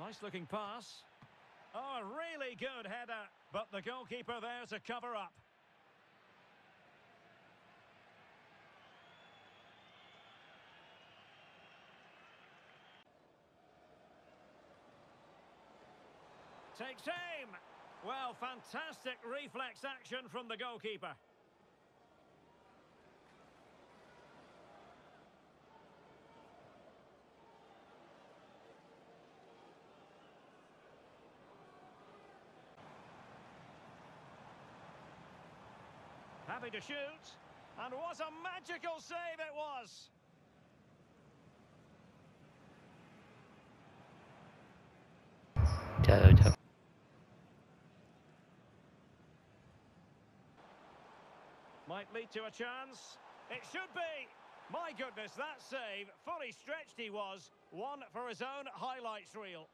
Nice looking pass. Oh, a really good header, but the goalkeeper there to cover up. Takes aim. Well, fantastic reflex action from the goalkeeper. Happy to shoot. And what a magical save it was. Trời ơi trời. Might lead to a chance. It should be. My goodness, that save. Fully stretched he was. One for his own highlights reel.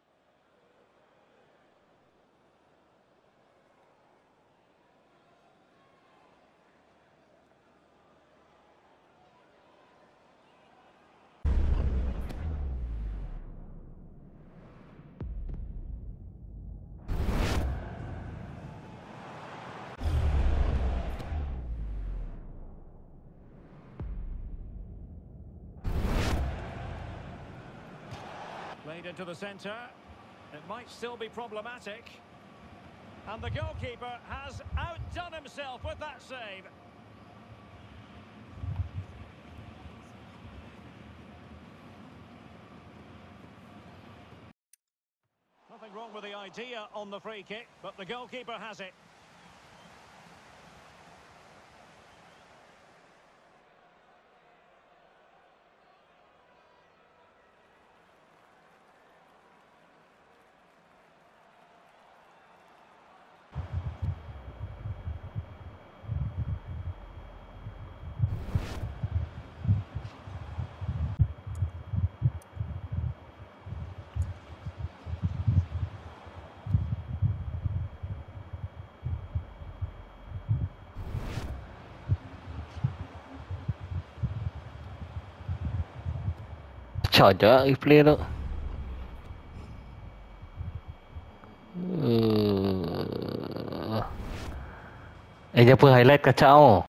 Played into the centre. It might still be problematic. And the goalkeeper has outdone himself with that save. Nothing wrong with the idea on the free kick, but the goalkeeper has it. Trời ơi, play đó. Anh nhớ vừa highlight kacau.